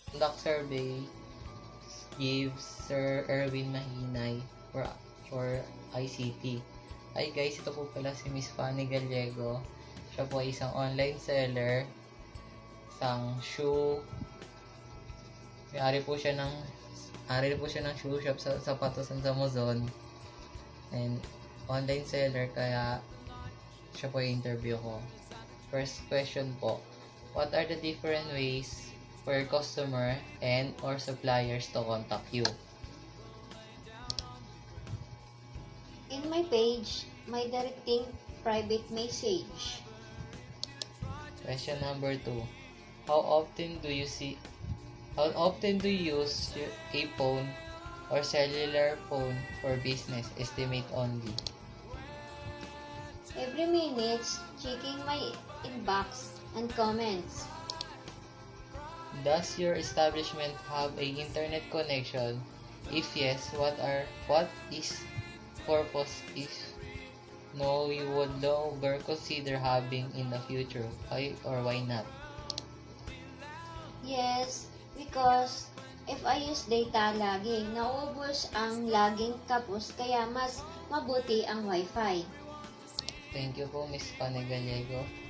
Conduct survey gives Sir Erwin Mahinay for ICT. Hi guys, ito po pala si Miss Fanny Gallego. Siya po ay isang online seller, isang shoe. May-ari po siya ng shoe shop sa Sapatos ng Zamozon. And online seller, kaya siya po yung interview ko. First question po, what are the different ways for your customer and or suppliers to contact you? In my page, my directing private message. Question number 2, how often do you use a phone or cellular phone for business? Estimate only. Every minute, checking my inbox and comments. Does your establishment have a internet connection? If yes, what is purpose? If no, you would no longer consider having in the future. Why or why not? Yes, because if I use data lagi, nauubos ang laging kapos kaya mas mabuti ang wifi. Thank you po, Miss Pane Gallego.